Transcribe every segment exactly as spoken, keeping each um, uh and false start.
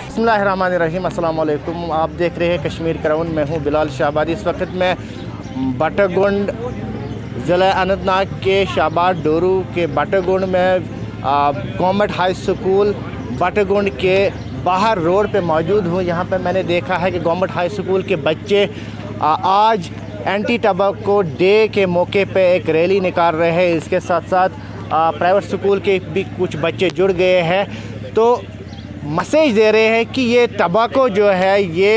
बिस्मिल्लाहिर्रहमानिर्रहीम, अस्सलाम वालेकुम। आप देख रहे हैं कश्मीर क्राउन। मैं हूं बिलाल शाहबादी। इस वक्त मैं बटागुंड ज़िला अनंतनाग के शाबाद डोरू के बटागुंड में गवर्नमेंट हाई स्कूल बटागुंड के बाहर रोड पे मौजूद हूं। यहां पे मैंने देखा है कि गवर्नमेंट हाई स्कूल के बच्चे आ, आज एंटी टबैको डे के मौके पे एक रैली निकाल रहे हैं। इसके साथ साथ प्राइवेट स्कूल के भी कुछ बच्चे जुड़ गए हैं, तो मैसेज दे रहे हैं कि ये टबैको जो है ये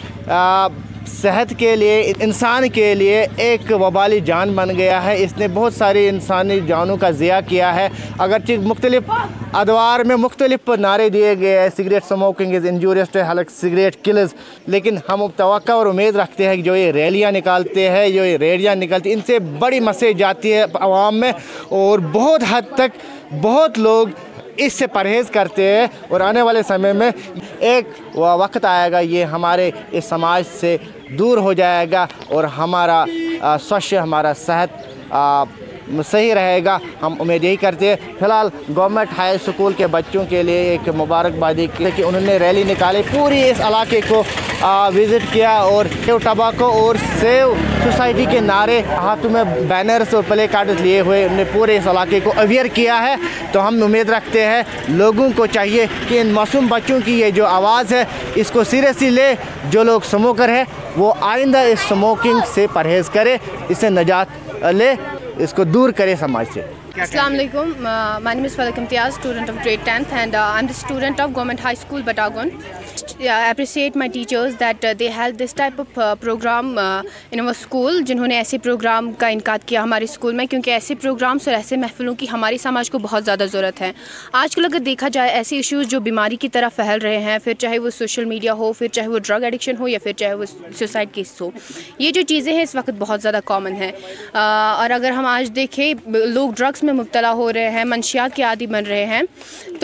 आ, सेहत के लिए, इंसान के लिए एक वबाली जान बन गया है। इसने बहुत सारी इंसानी जानों का ज़िया किया है। अगरचे मुख्तलिफ अदवार में मुख्तलिफ नारे दिए गए हैं, cigarette smoking is injurious to health, cigarette kills, लेकिन हम तवक्को और उम्मीद रखते हैं कि जो ये रैलियाँ निकालते हैं, जो ये रैलियाँ निकलती, इनसे बड़ी मैसेज जाती है आवाम में और बहुत हद तक बहुत लोग इससे परहेज़ करते हैं। और आने वाले समय में एक वक्त आएगा, ये हमारे इस समाज से दूर हो जाएगा और हमारा स्वच्छ, हमारा सेहत आ, सही रहेगा। हम उम्मीद यही करते हैं। फ़िलहाल गवर्नमेंट हाई स्कूल के बच्चों के लिए एक मुबारकबादी की कि उन्होंने रैली निकाली, पूरी इस इलाके को विज़िट किया और सेव टबैको और सेव सोसाइटी के नारे हाथों में बैनर्स और प्ले कार्ड्स लिए हुए उन्होंने पूरे इस इलाके को अवेयर किया है। तो हम उम्मीद रखते हैं लोगों को चाहिए कि इन मासूम बच्चों की ये जो आवाज़ है इसको सीरियसली ले। जो लोग स्मोकर है वो आइंदा इस स्मोकिंग से परहेज़ करे, इससे निजात ले, इसको दूर करे समाज से। Assalamu alaikum. Uh, my name is Falak Imtiaz, student of grade tenth, and uh, I'm the student of Government High School Batagon. Yeah, I appreciate my teachers that uh, they held this type of uh, program uh, in our school, जिन्होंने ऐसे programme का इनकाद किया हमारे school में, क्योंकि ऐसे programmes और ऐसे महफिलों की हमारी समाज को बहुत ज़्यादा ज़रूरत है। आजकल अगर देखा जाए ऐसे इश्यूज़ जो बीमारी की तरफ फैल रहे हैं, फिर चाहे वो सोशल मीडिया हो, फिर चाहे वो ड्रग एडिक्शन हो, या फिर चाहे वो सुसाइड केस हो, ये जो चीज़ें हैं इस वक्त बहुत ज़्यादा कॉमन है। और अगर हम आज देखें, लोग ड्रग्स में मुब्तला हो रहे हैं, मंशियात के आदी बन रहे हैं। तो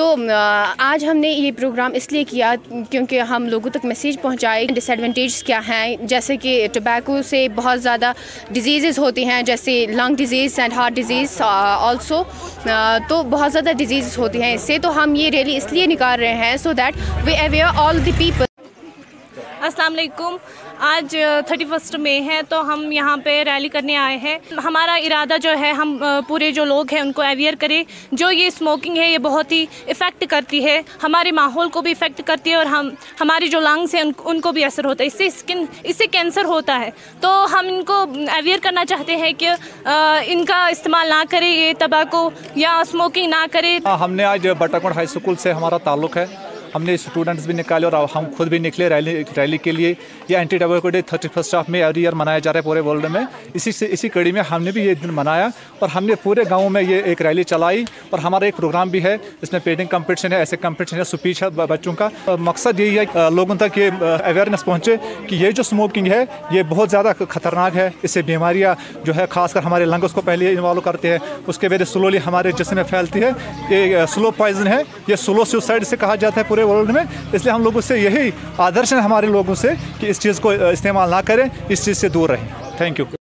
आज हमने ये प्रोग्राम इसलिए किया क्योंकि हम लोगों तक मैसेज पहुंचाए डिसएडवांटेज क्या हैं, जैसे कि टबैको से बहुत ज़्यादा डिजीज़ होती हैं, जैसे lung disease and heart disease also, तो बहुत ज़्यादा डिजीज़ होती हैं इससे। तो हम ये रैली इसलिए निकाल रहे हैं so that we aware all the people. अस्सलाम वालेकुम। आज थर्टी फर्स्ट मई है, तो हम यहाँ पे रैली करने आए हैं। हमारा इरादा जो है, हम पूरे जो लोग हैं उनको अवेयर करें। जो ये स्मोकिंग है ये बहुत ही इफ़ेक्ट करती है, हमारे माहौल को भी इफ़ेक्ट करती है और हम हमारी जो लंग्स हैं उन, उनको भी असर होता है। इससे स्किन इससे कैंसर होता है। तो हम इनको अवेयर करना चाहते हैं कि आ, इनका इस्तेमाल ना करें, ये तंबाकू या स्मोकिंग ना करें। हमने आज बटागुंड हाई स्कूल से हमारा ताल्लुक़ है, हमने स्टूडेंट्स भी निकाले और हम खुद भी निकले रैली रैली के लिए। ये anti tobacco day thirty first of May every year मनाया जा रहा है पूरे वर्ल्ड में। इसी से इसी कड़ी में हमने भी ये दिन मनाया और हमने पूरे गाँव में ये एक रैली चलाई। और हमारा एक प्रोग्राम भी है, इसमें पेंटिंग कंपटीशन है, ऐसे कंपटीशन है, स्पीच है बच्चों का। मकसद यही है लोगों तक ये अवेयरनेस पहुँचे कि ये जो स्मोकिंग है ये बहुत ज़्यादा ख़तरनाक है। इससे बीमारियाँ जो है ख़ासकर हमारे लंग्स को पहले इन्वॉल्व करते हैं, उसके वजह स्लोली हमारे जिस्म में फैलती है। ये स्लो पॉइजन है, ये स्लो सुसाइड से कहा जाता है पूरे वर्ल्ड में। इसलिए हम लोगों से यही आदर्श है हमारे लोगों से कि इस चीज़ को इस्तेमाल ना करें, इस चीज़ से दूर रहें। Thank you.